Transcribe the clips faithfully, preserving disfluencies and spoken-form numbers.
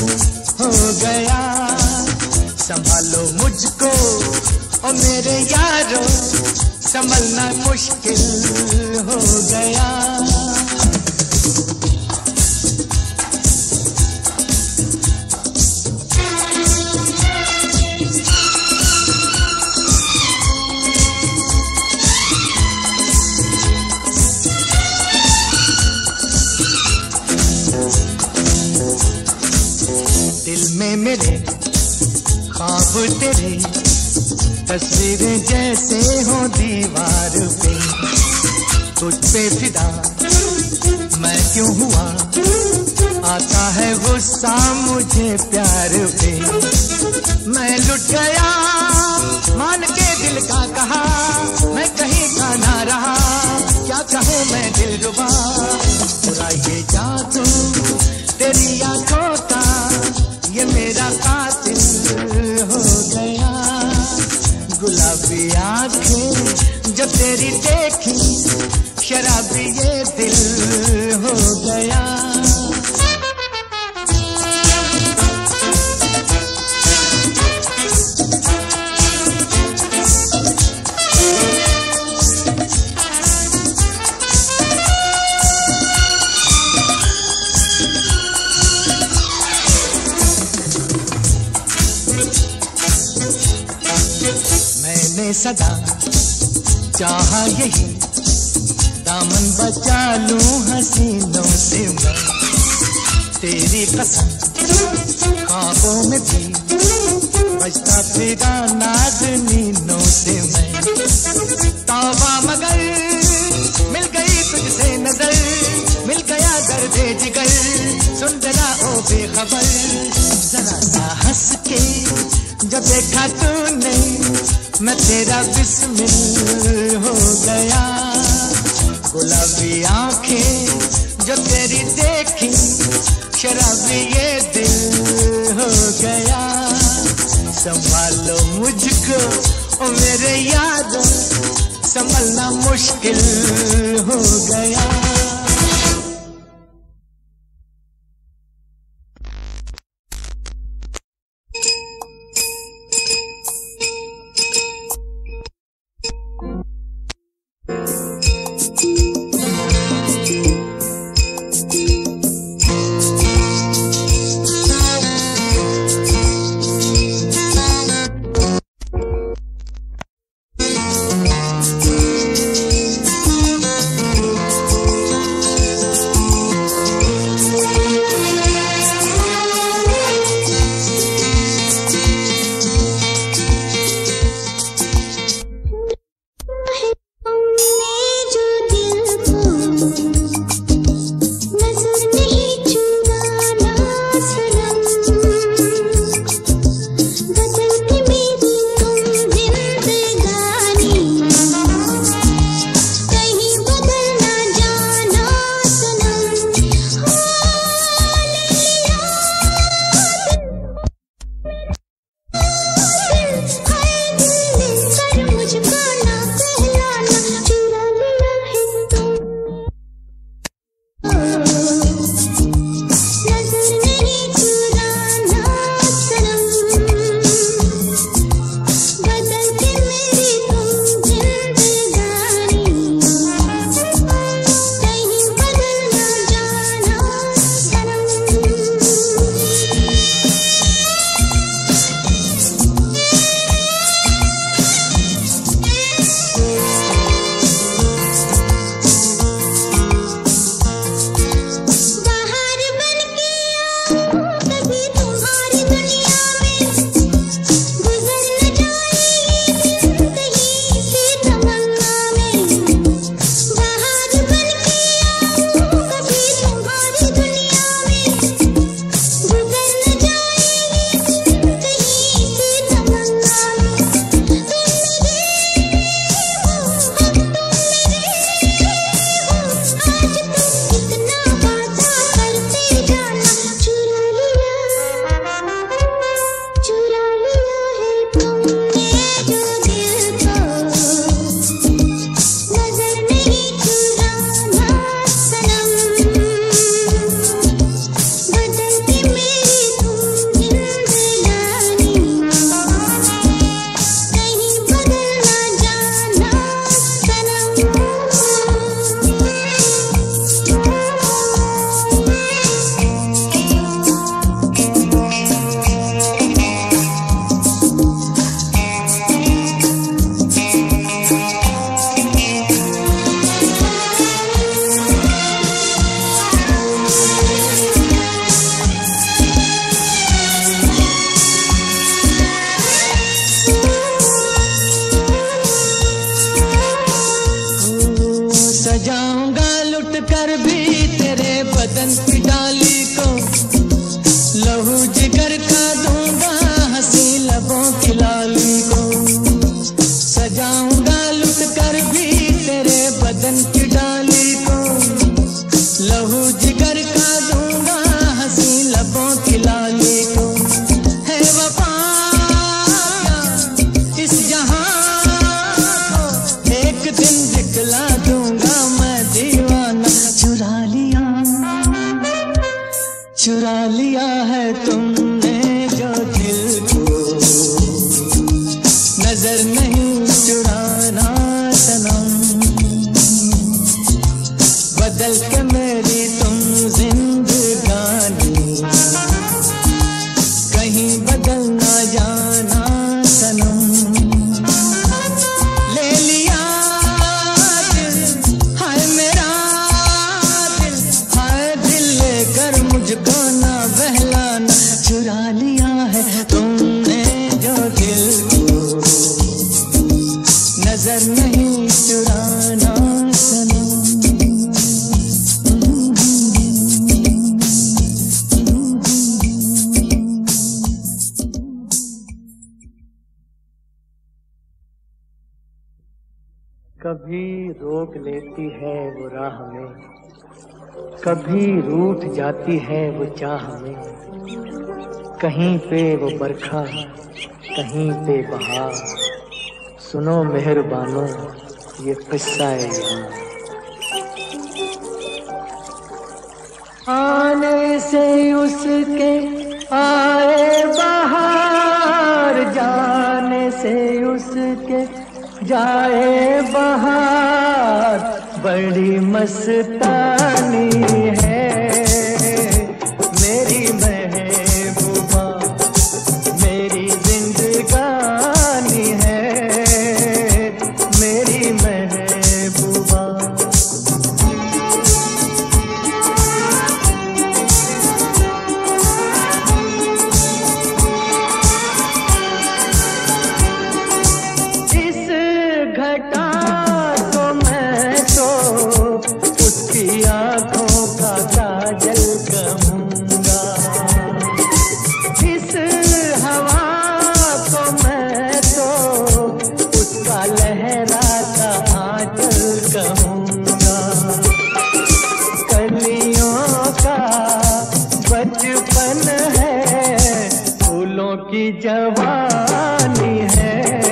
हो गया। संभालो मुझको ओ मेरे यारो, संभलना मुश्किल हो गया। दिल में मेरे ख्वाब तेरे, तस्वीरें जैसे हो दीवार पे। तुझ पे फिदा मैं क्यों हुआ, आता है गुस्सा मुझे प्यार पे। मैं लुट गया मान के दिल का कहा, मैं कहीं का ना रहा, क्या कहूँ मैं दिलरुबा। पूरा ये जादू तेरी आंखों का, ये मेरा कातिल हो गया। गुलाबी आंखें जब तेरी देखी, शराबी ये दिल हो गया। मैंने सदा चाहा यही, दामन बचा लूं हसीनों से मैं। तेरी कसम ख्वाबों में भी बजता फिरा नाज़नीनों से मैं। तौबा मगर मिल गई तुझसे नजर, मिल गया दर्दे जिगर, सुन जरा ओ बेखबर। जरा सा हंस के जब देखा तूने, मैं तेरा बिस्मिल हो गया। गुलाबी आंखें जो तेरी देखी, शराबी ये दिल हो गया। संभालो मुझको ओ मेरे यारो, संभलना मुश्किल हो गया। लहू जिगर का दूंगा हंसी लबों की लाली को, सजाऊंगा लुट कर भी तेरे बदन की डाली को। लहू जिगर का दूंगा हंसी लबों की लाली को। है वफा इस जहां को एक दिन दिखला दूंगा मैं दीवाना। चुरा लिया चुरा लिया है तुमने जो दिल को, नजर नहीं चुराना सनम। बदल के मेरी तुम जिंदगानी, कहीं बदल ना जाना सनम। ले लिया दिल हाय मेरा दिल, हाय दिल लेकर मुझको ना बहलाना। चुरा लिया है तुमने जो दिल को, नजर नहीं चुराना सनम। कभी रोक लेती है वो राह में, कभी रूठ जाती है वो चाह में। कहीं पे वो बरखा कहीं पे बहार, सुनो मेहरबानो ये किस्सा है यहाँ। आने से उसके आए बहार, जाने से उसके जाए बहार। बड़ी मस्तानी है मेरी महबूबा, मेरी जिंदगानी है मेरी महबूबा। इस घटा को मैं तो उसकी आंखों का काजल कहूंगा। इस हवा को मैं तो उसका लहराता आंचल कहूंगा। कलियों का बचपन है, फूलों की जवानी है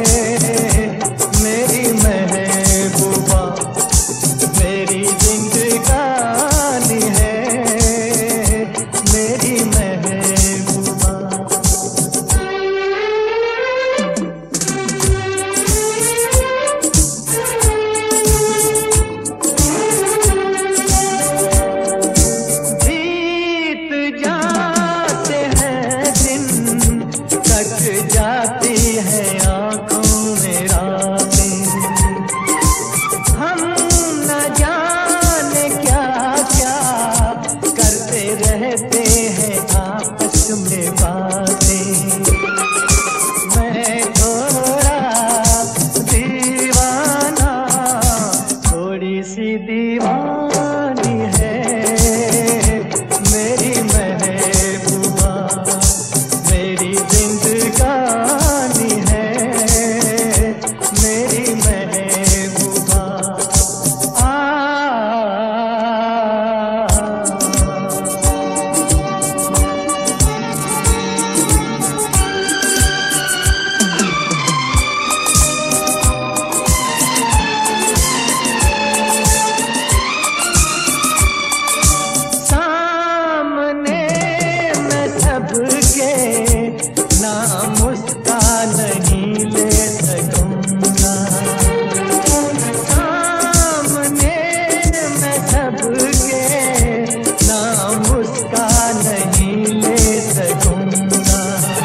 मेरी महबूबा, मेरी जिंदगानी है मेरी महबूबा। बीत जाते हैं दिन, कट जाती है आंखों में रातें। हम न जाने क्या क्या करते रहते हैं आपस में बातें। मैं थोड़ा दीवाना, थोड़ी सी दीवानी है मेरी महबूबा, मेरी जिंदगानी है मेरी महबूबा। आ सामने मैं सबके नाम उसका नहीं ले सकूंगा। सामने मैं सबके नाम उसका नहीं ले सकूंगा।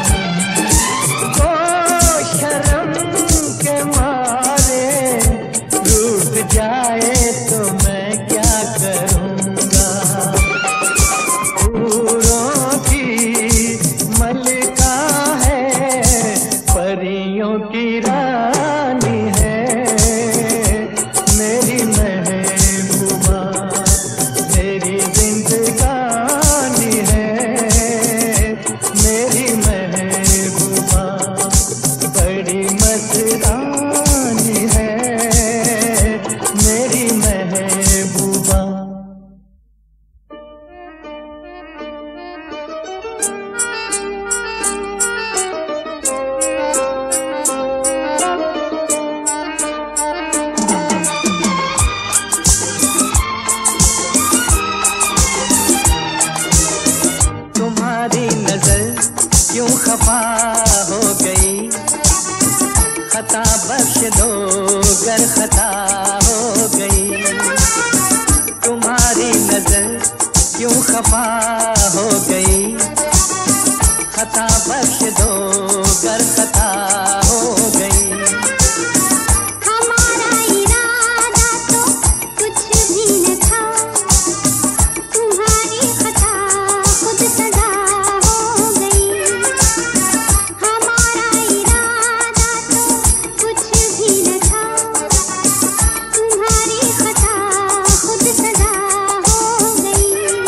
वो शर्म के मारे रूठ जाए तो मैं क्या करूंगा। हूरों की मलिका है खफा हो गई, खता बख्श दो गर खता हो गई। तुम्हारी नजर क्यों खफा हो गई, खता बख्श दो गर खता हो गई। हमारा इरादा तो कुछ भी न था, तुम्हारी खता खुद सजा हो गई। हमारा इरादा तो कुछ भी न था, तुम्हारी खता खुद सजा हो गई।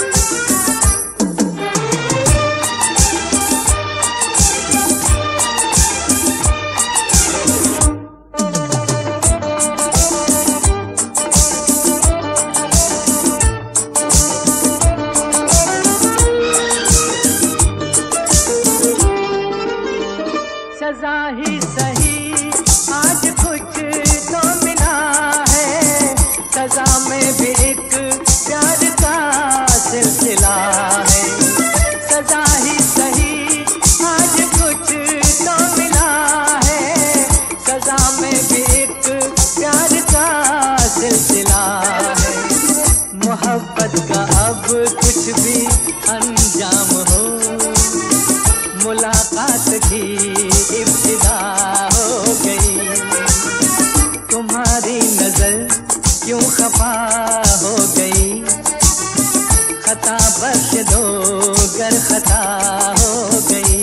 सजा ही सही आज कुछ तो मिला है, सजा में भी एक प्यार का सिलसिला है। सजा ही सही आज कुछ तो मिला है, सजा में भी एक प्यार का सिलसिला है। मोहब्बत का अब कुछ भी अंजाम हो, मुलाकात की इब्तिदा हो गई। तुम्हारी नजर क्यों खफा हो गई, खता बख्श दो गर खता हो गई।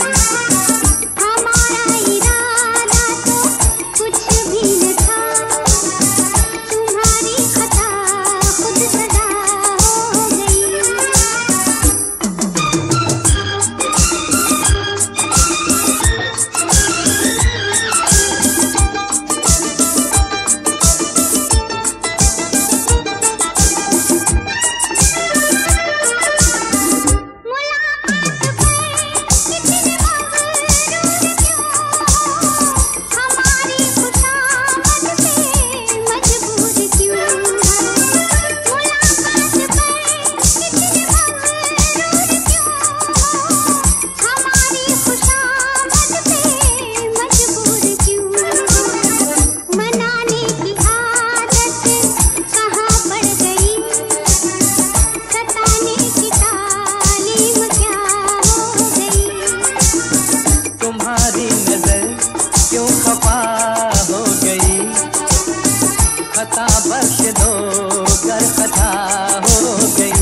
हमारा इरादा तो कुछ भी न था, तुम्हारी खता खुद सजा हो गई। तुम्हारी नजर क्यों खफा हो गई, खता बख्श दो गर खता हो गई।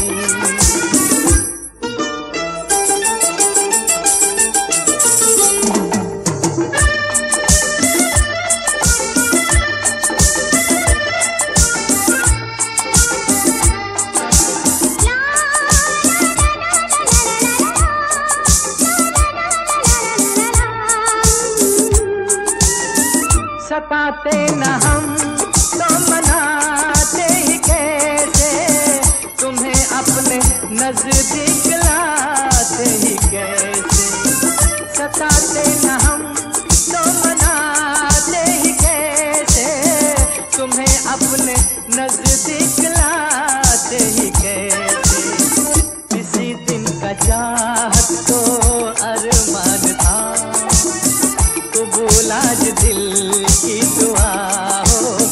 सताते न हम तो मनाते ही कैसे, तुम्हें अपने नजदीक लाते ही कैसे। सताते न हम तो मनाते ही कैसे, तुम्हें अपने नजदीक लाते ही कैसे। किसी दिन का चाहत तो अरमान था, कबूल आज दिल की दुआ हो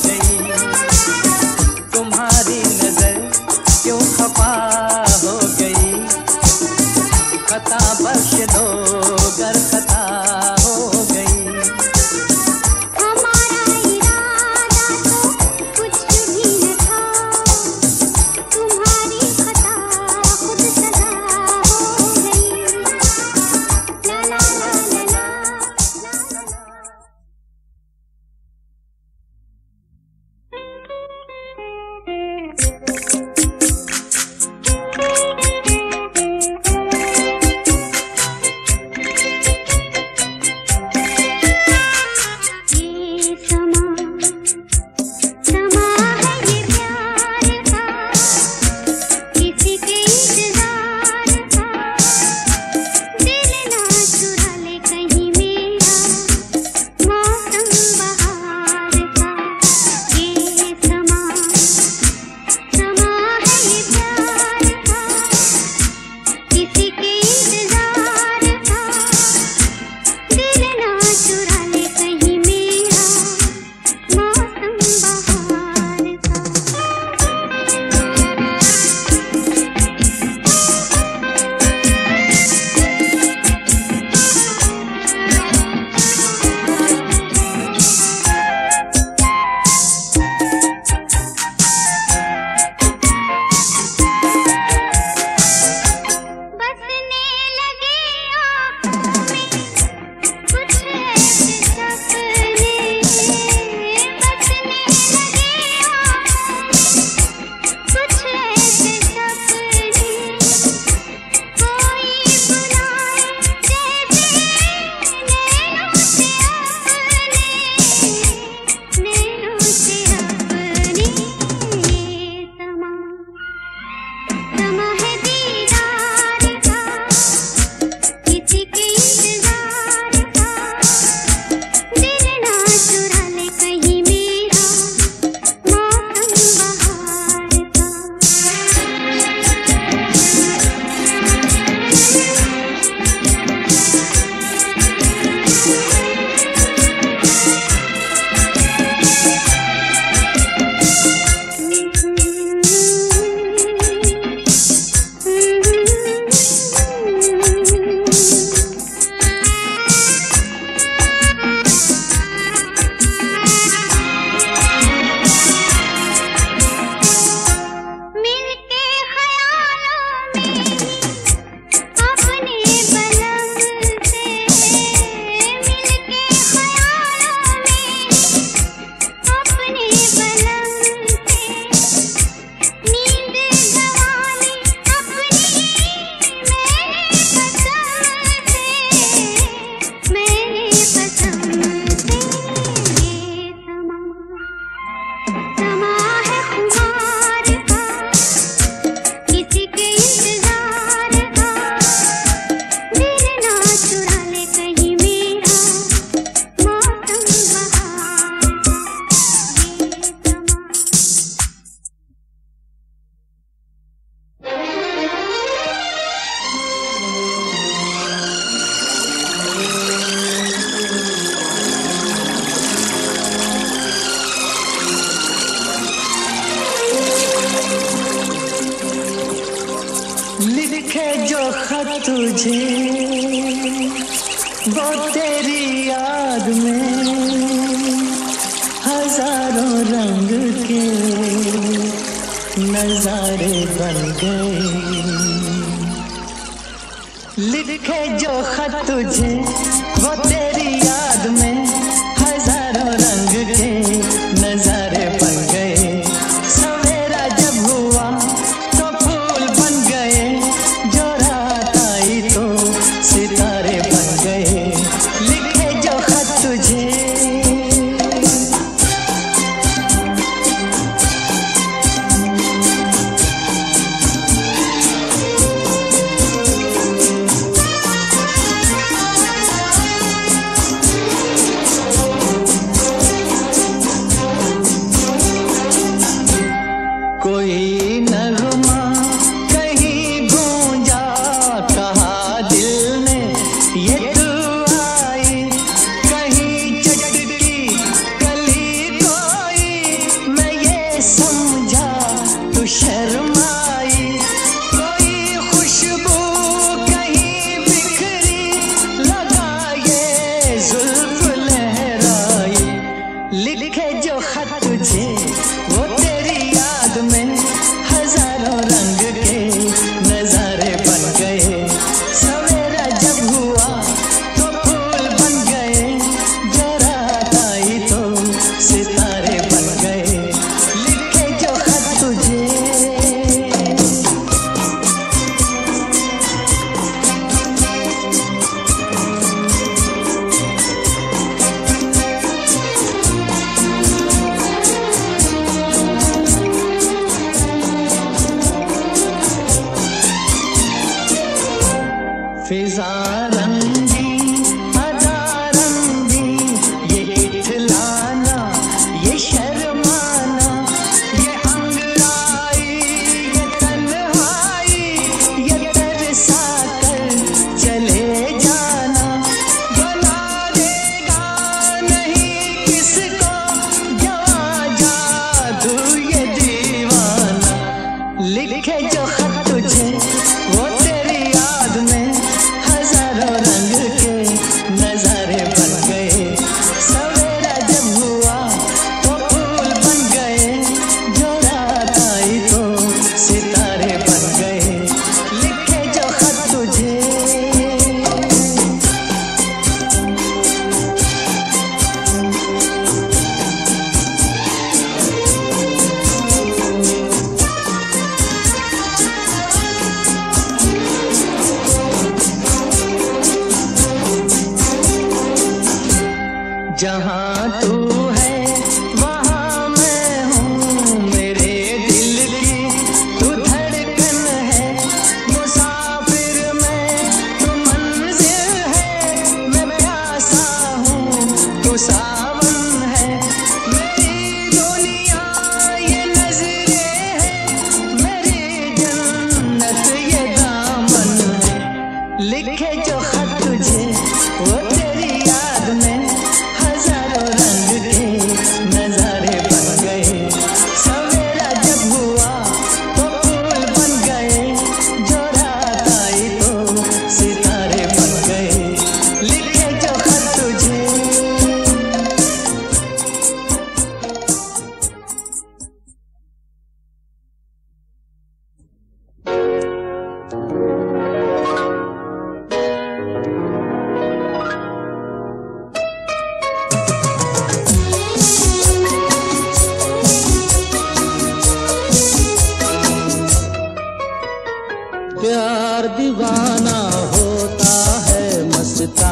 इंतजार का, दिल ना चुरा ले कहीं मेरा मौसम बहार का। मिलके ख्यालों में अपने बलम से, मिलके ख्यालों में अपने बलम से, नींद गंवाली अपनी मैंने कसम से, मैंने कसम से। ये समा समा है खुमार का, किसी के इंतजार का, दिल ना चुरा ले कहीं मेरा मौसम बहार का। ये समा लिखे जो खत तुझे वो तेरी याद में हजारों रंग के नजारे बन गए। लिखे जो खत तुझे वो तेरी याद में हजारों रंग के नजारे बन गए। सवेरा जब हुआ तो फूल बन गए, जो रात आई तो सितारे बन गए। लिखे जो खत तुझे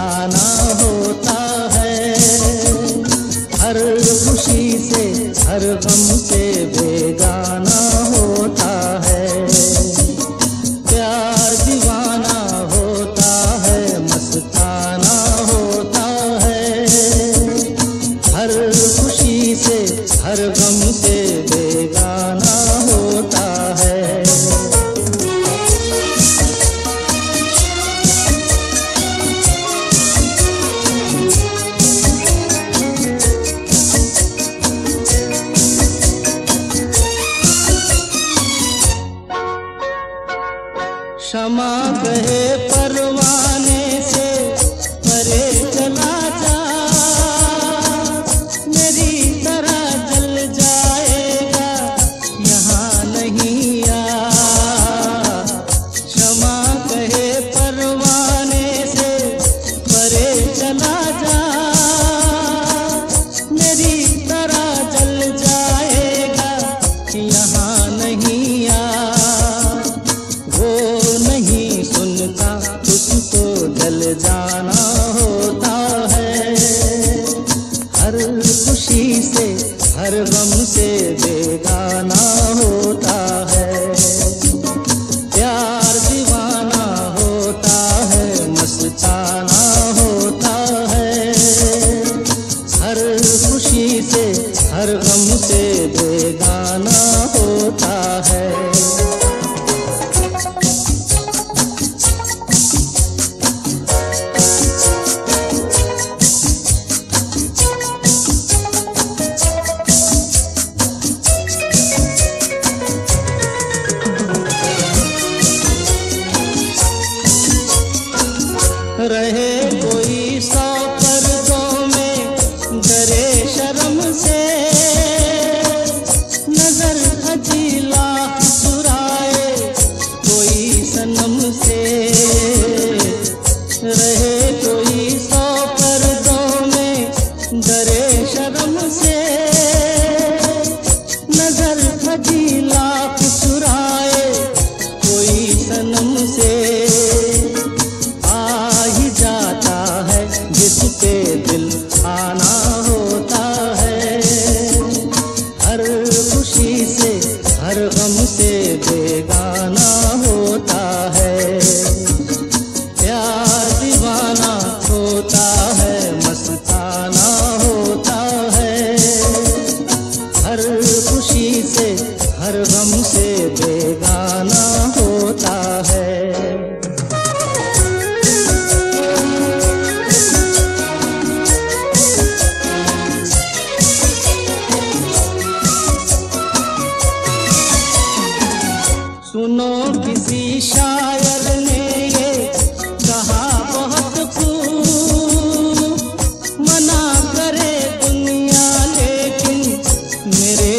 मस्ताना होता है। हर खुशी से हर गम से बेगाना होता है। प्यार दीवाना होता है, मस्ताना होता है। हर खुशी से हर गम से बेगाना होता है। क्षमा कहे परवाने से परे चला जा, मेरी तरह जल जाएगा यहाँ नहीं आ। क्षमा कहे परवाने से परे चला जा, मेरी तरह जल जाएगा यहाँ नहीं आ। वो नहीं सुनता उसको जल जाना होता है। हर खुशी से हर गम से बेगाना होता है। प्यार दीवाना होता है, मस्ताना होता है। हर खुशी से हर गम से बेगाना होता है। रहे कोई सौ पर्दों में डरे शर्म से, नजर अजीला चुराए कोई सनम से। रहे कोई सौ पर्दों में डरे शर्म से, नजर अजीला चुराए कोई सनम से। जिसके दिल आना होता है। हर खुशी से हर गम से बेगाना होता है। प्यार दीवाना होता है, मस्ताना होता है। हर खुशी से हर गम से बेगाना होता है। सुनो किसी शायर ने ये कहा बहुत खूब, मना करे दुनिया लेकिन मेरे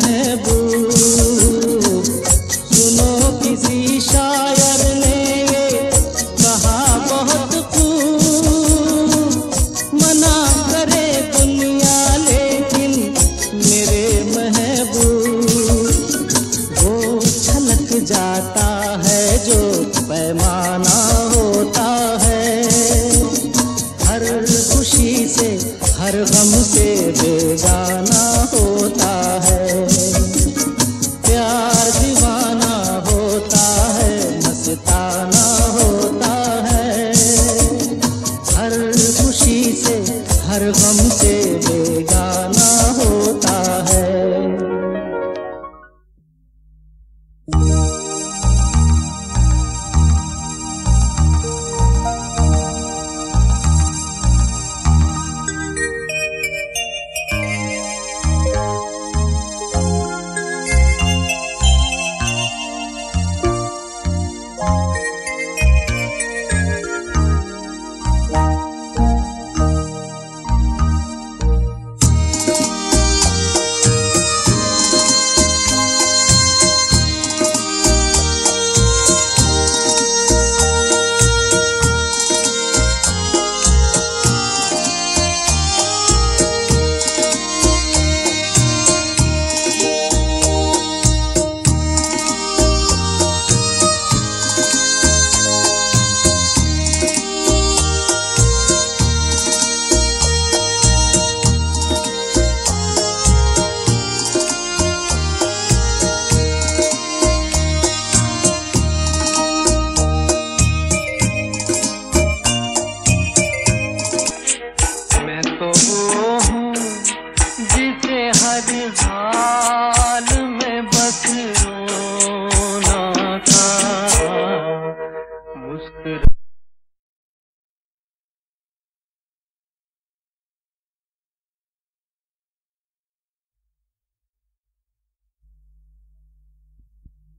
महबूब। सुनो किसी शायर ने ये कहा बहुत खूब, मना करे दुनिया लेकिन मेरे महबूब। वो छलक जाता है जो पैमाना होता है। हर खुशी से हर गम से बेगाना होता है। प्यार दीवाना होता है, मस्ताना होता है। हर खुशी से हर गम से बेगाना होता है।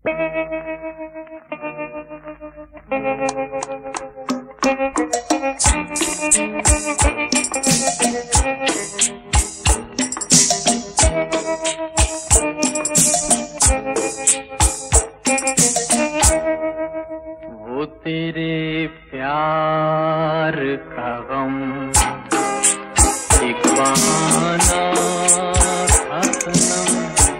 वो तेरे प्यार का गम एक बहाना था सनम,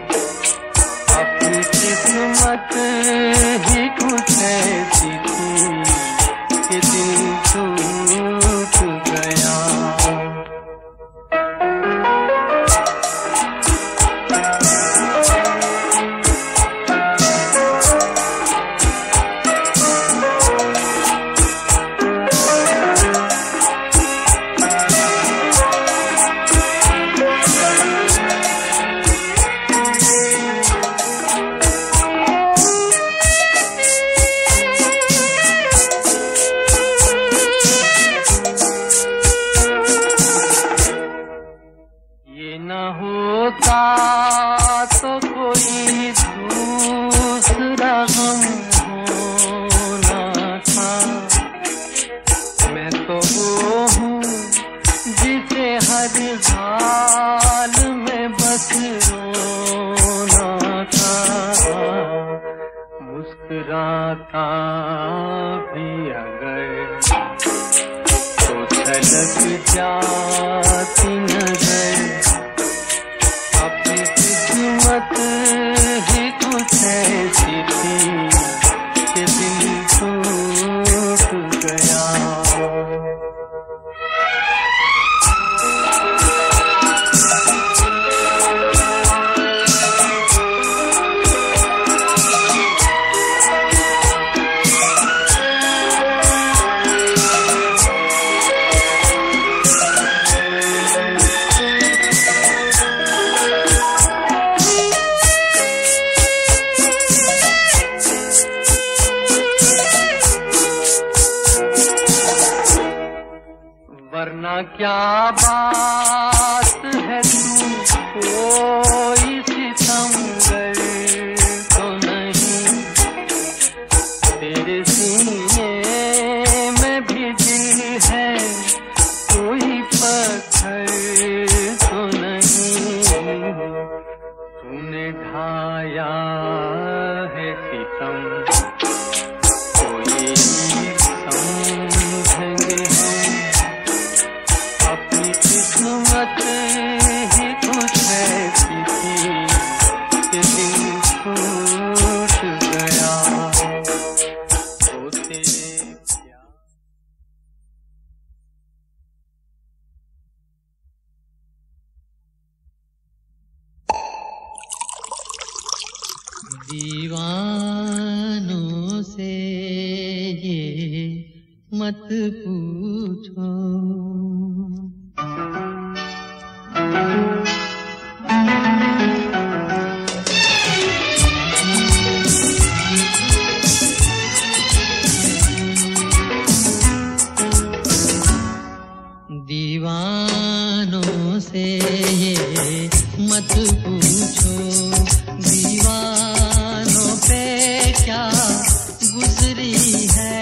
अपनी किस्मत ही कुछ ऐसी थी कि दिल टूट गया। तो कोई दूसरा गम होना था, मैं तो वो हूँ जिसे हर हाल में बस रोना था। मुस्कुराता भी अगर तो छलक जाती नजर, किस्मत ही कुछ ऐसी थी कि दिल टूट गया। वरना क्या बात है तू कोई सितमगर तो नहीं, तेरे सीने में भी दिल है कोई पत्थर तो नहीं। तूने ढाया है सितम कोई समझेंगे हम, अपनी किस्मत ही कुछ ऐसी थी कि दिल टूट गया। वो तेरे प्यार दीवानों से ये मत पूछो, दीवानों से ये मत पूछो, दीवानों पे क्या गुजरी है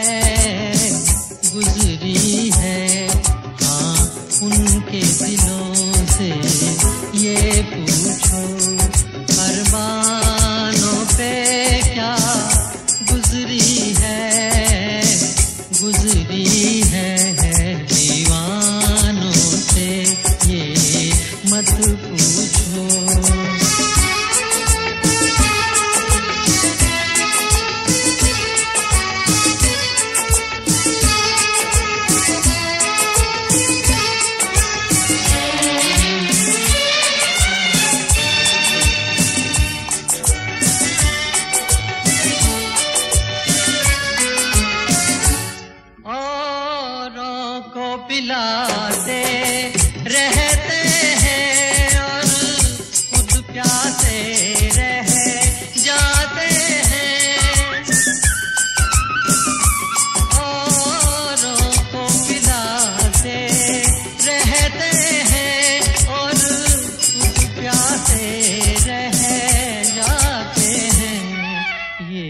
गुजरी है। हाँ उनके दिलों से ये पूछो, अरमानों पे क्या गुजरी है गुजरी है। दीवानों से ये मत पूछो। पिलाते रहते हैं और खुद प्यासे रह जाते हैं, औरों को पिलाते रहते हैं और खुद प्यासे रह जाते हैं। ये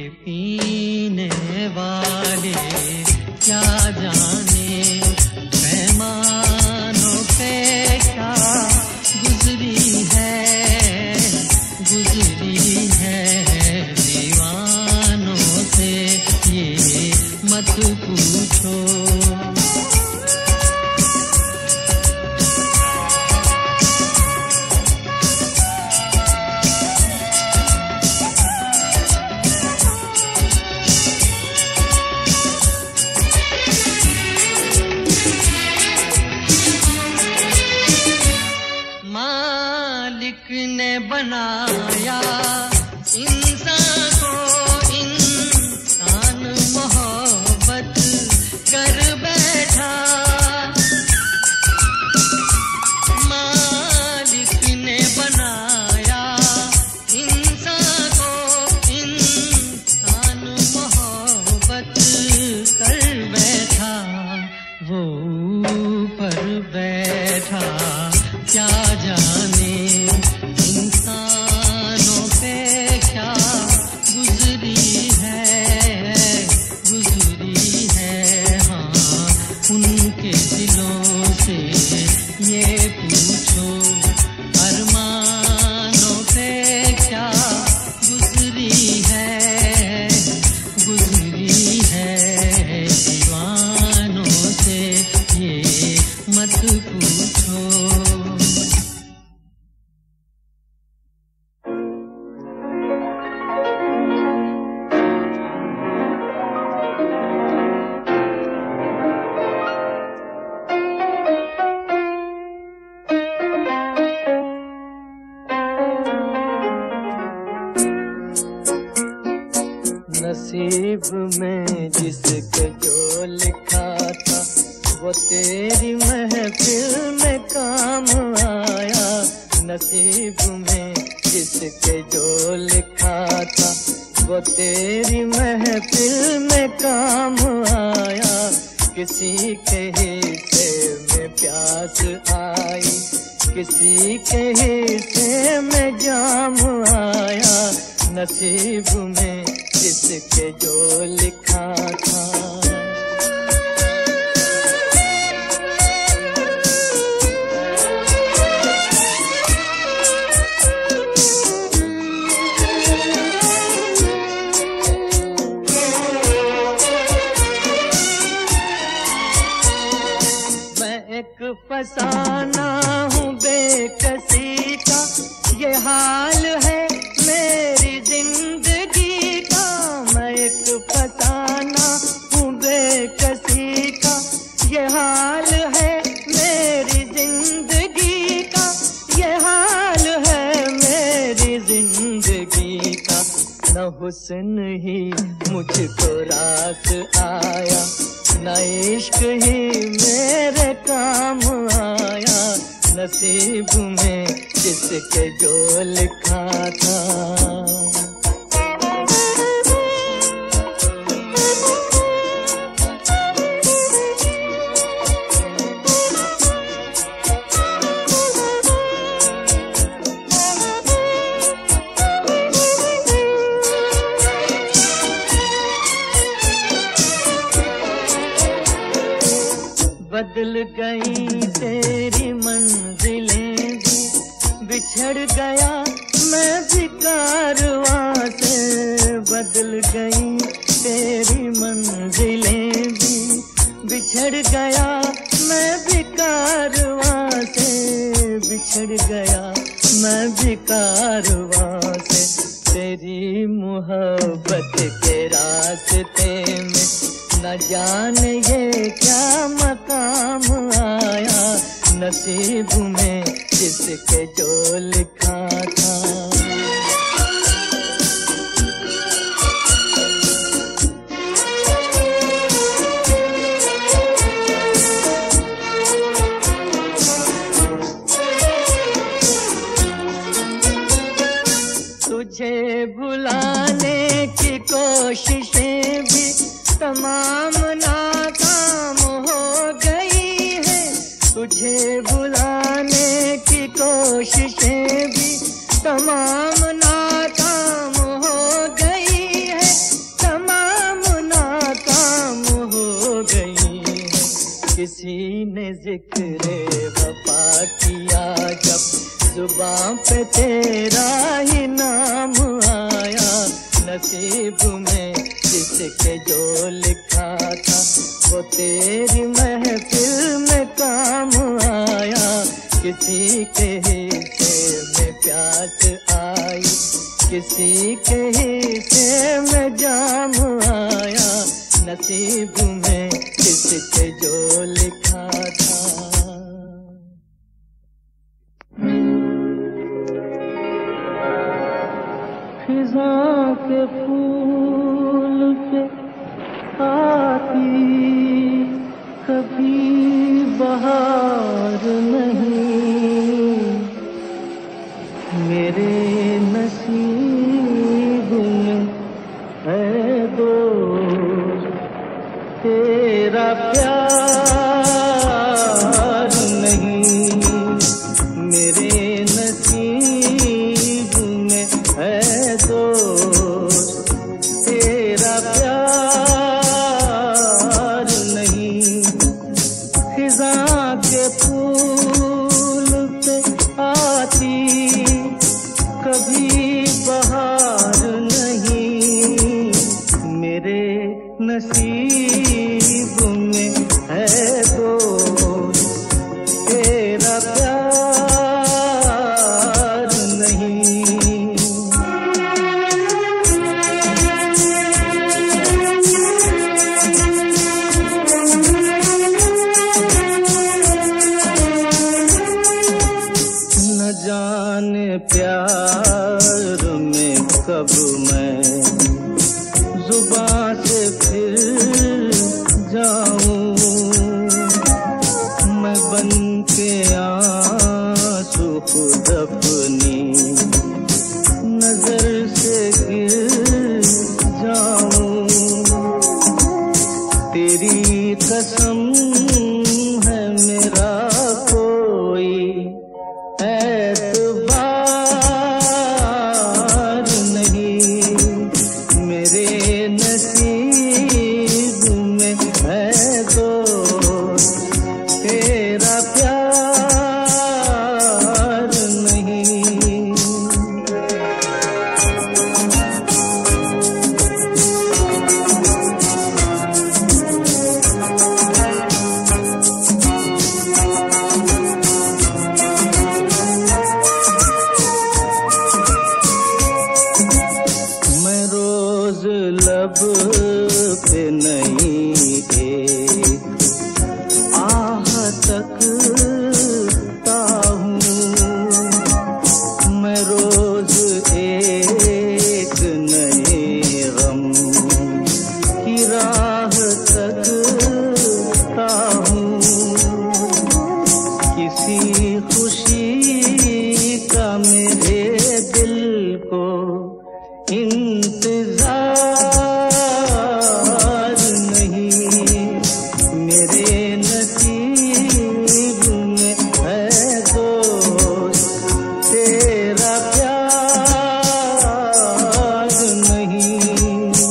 बनाया इंसान को, इंसान मोहब्बत कर बैठा। मालिक ने बनाया इंसान को, इंसान मोहब्बत कर बैठा। वो ऊपर बैठा क्या जाने इंसानों पे क्या गुजरी है, गुजरी है। हाँ, उनके दिलों से ये पूछो अरमानों पे क्या गुजरी है, गुजरी है। दीवानों से ये मत पूछो। नसीब में जिसके जो लिखा था वो तेरी महफिल में काम आया। नसीब में जिसके जो लिखा था वो तेरी महफिल में काम आया। किसी के हिस्से में प्यास आई, किसी के हिस्से में जाम आया। नसीब में जिसके जो लिखा था। मैं एक फसाना हूँ बेकसी का, ये हाल है मेरी जिंदगी का। मैं एक फसाना हूँ बेकसी का, ये हाल है मेरी जिंदगी का, ये हाल है मेरी जिंदगी का। न हुस्न ही मुझको रास आया, न इश्क ही मेरे काम आया। नसीब में जिसके जो लिखा था। बदल गई तेरी मंजिलें भी, बिछड़ गया मैं भी कारवां से। बदल गई तेरी मंजिलें भी, बिछड़ गया मैं भी कारवां से। बिछड़ गया मैं भी कारवां से। तेरी मोहब्बत के रास्ते में न जाने ये क्या मकाम आया। नसीब में जिसके जो लिखा था। तुझे भुलाने की कोशिशें भी तमाम नाकाम हो गई है। तुझे भुलाने की कोशिशें भी तमाम नाकाम हो गई है, तमाम नाकाम हो गई है। किसी ने जिक्र वफा किया जब जुबां पे तेरा ही नाम आया। नसीब में जिसके जो लिखा था वो तेरी महफिल में काम आया। किसी के हिस्से में प्यास आई, किसी के हिस्से में जाम आया। नसीब में जिसके जो लिखा था। के फूल पे आती कभी बहार नहीं, मेरे नसीब में है दोस्त तेरा प्यार नहीं, मेरे नसीब में है दोस्त तेरा प्यार नहीं। खिज़ा के फूल पे आती कभी बहार नहीं, मेरे नसीब में है दोस्त तेरा प्यार नहीं। न जाने प्यार में कब मैं जुबां से फिर जाऊं, मैं बन के आंसू खुद अपनी नजर से गिर जाऊं। तेरी कसम है मेरा कोई एतबार नहीं, मेरे नसीब में है दोस्त तेरा प्यार नहीं। मैं रोज लब पे नहीं एक आह तकता हूँ, मैं रोज एक नए गम की राह तकता हूँ। किसी खुशी का मेरे दिल को इंतजार नहीं, मेरे नसीब में है दोस्त तेरा प्यार नहीं।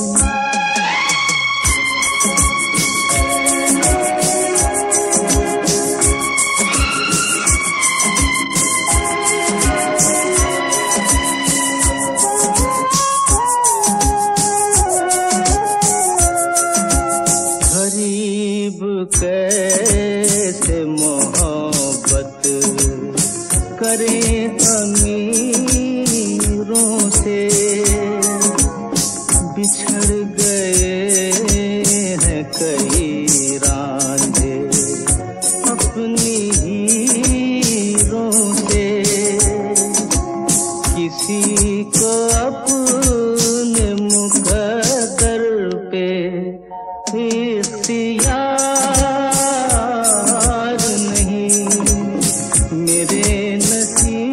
गरीब कैसे मोहब्बत करें अमीरों से, बिछड़ गए हैं कई रांझे अपनी हीरों से। किसी को अपने मुकद्दर पे इख्तियार नहीं, मेरे नसीब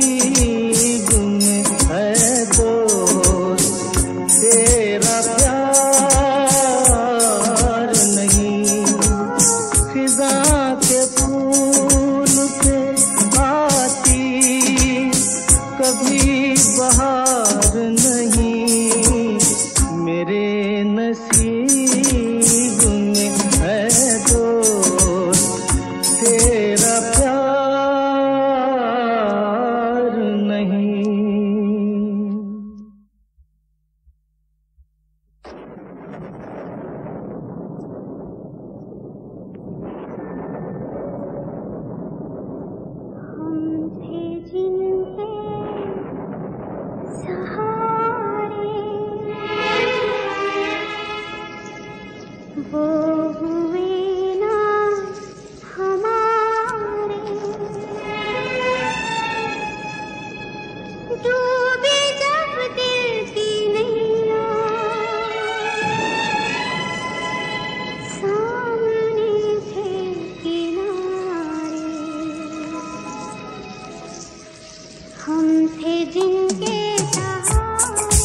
थे जिनके सहारे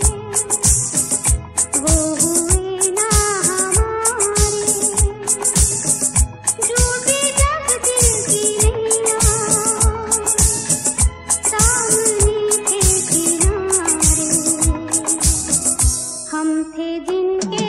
वो हुए ना हमारे। डूबी जब दिल की नैया सामने थे किनारे, हम थे जिनके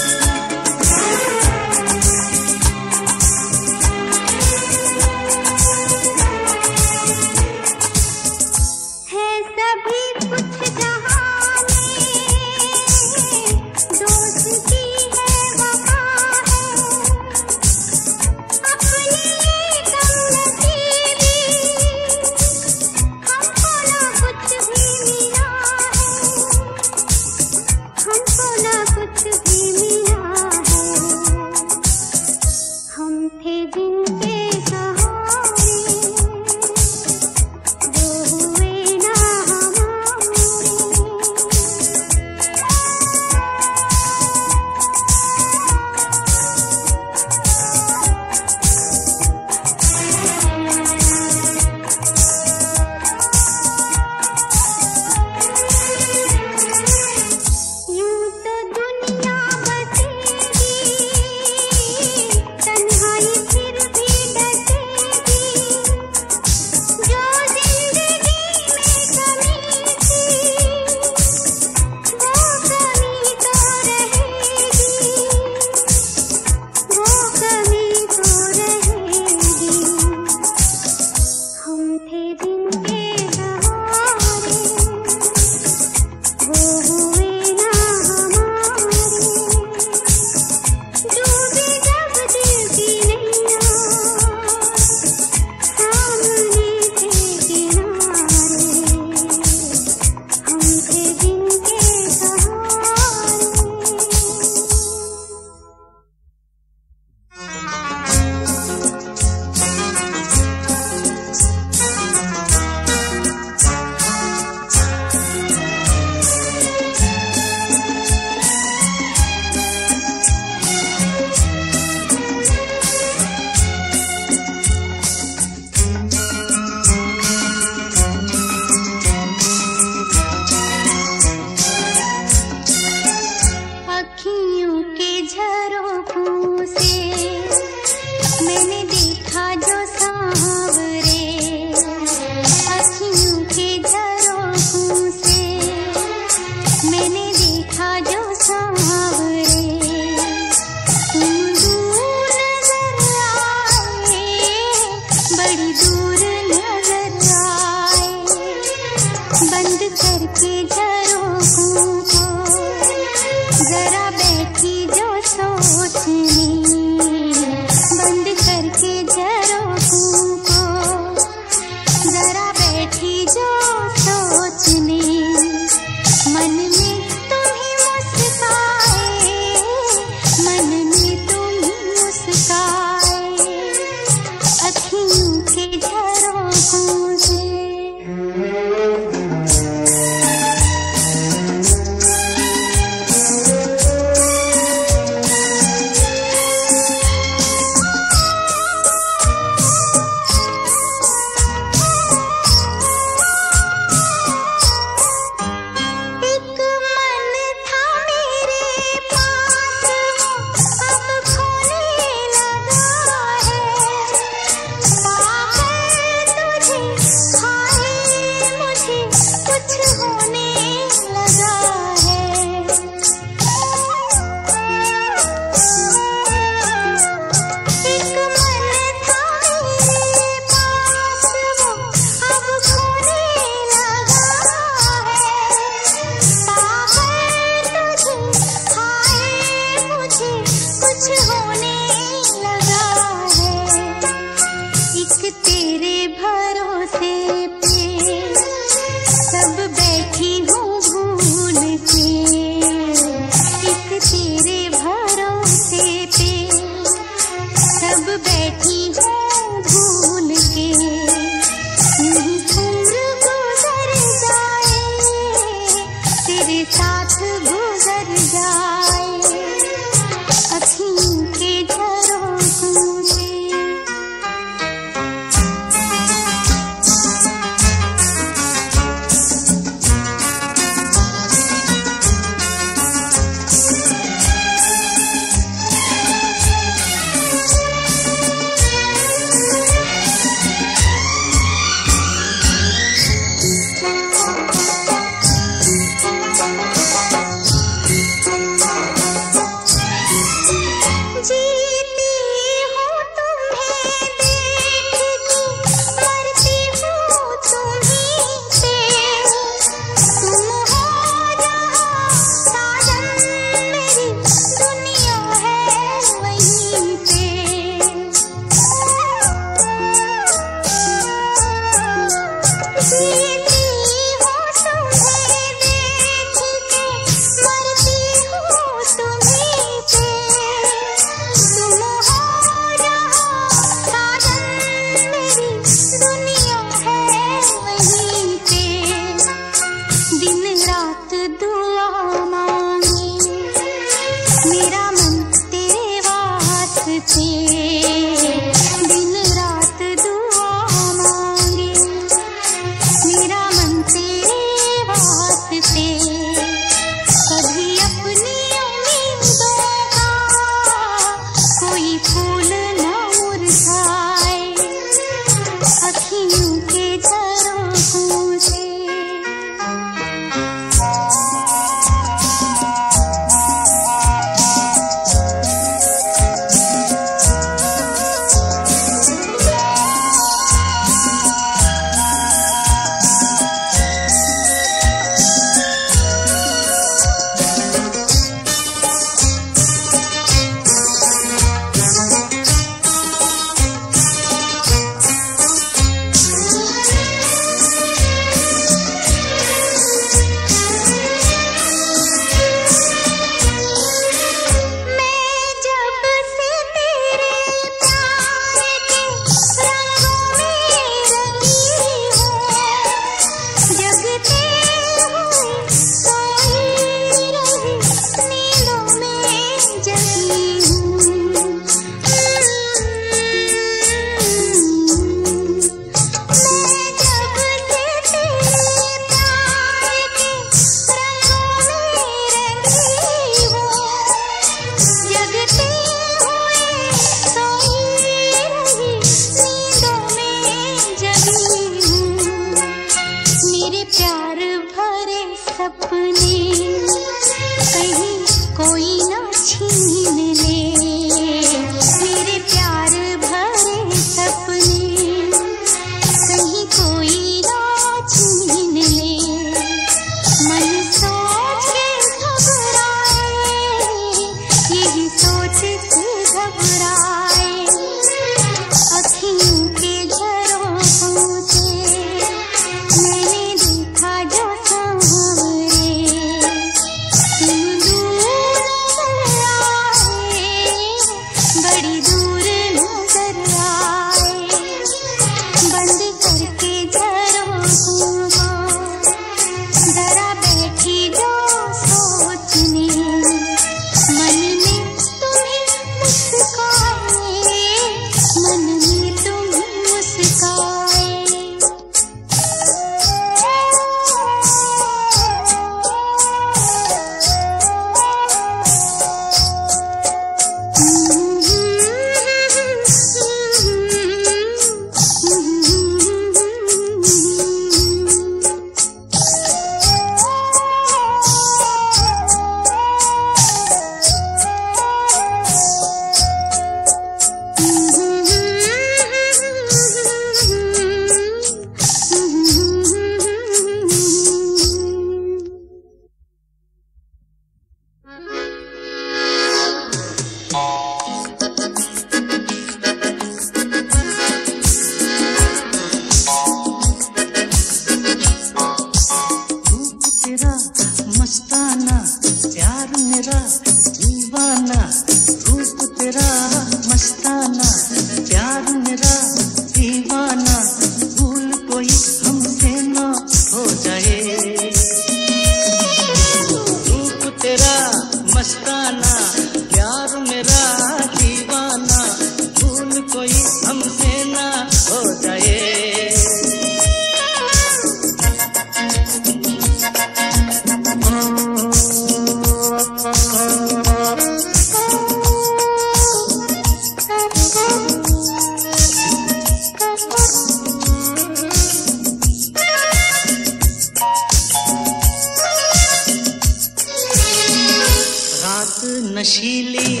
नशीली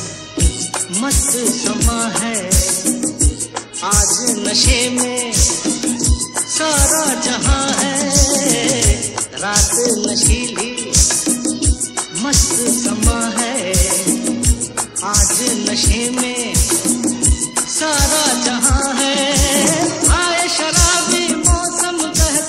मस्त समा है, आज नशे में सारा जहां है। रात नशीली मस्त समा है, आज नशे में सारा जहां है। आए शराबी मौसम बहला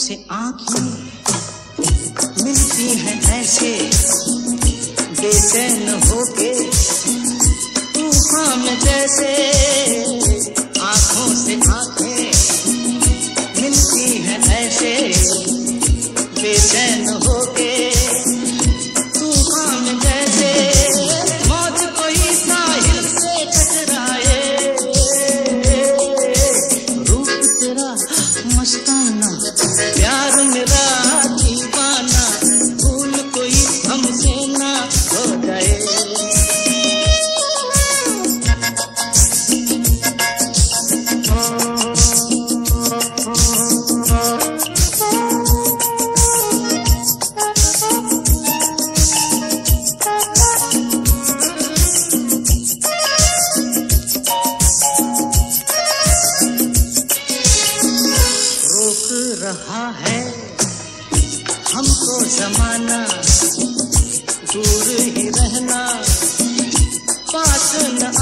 से आँखें मिलती हैं ऐसे बेचैन होके तूफान में जैसे आँखों से आँखें मिलती हैं ऐसे बेचैन होके तूफान में जैसे मौत कोई साहिल से टकराए रूप तेरा मस्ताना प्यार मेरा दीवाना भूल कोई हमसे ना हो जाए रहा है हमको जमाना दूर ही रहना पास न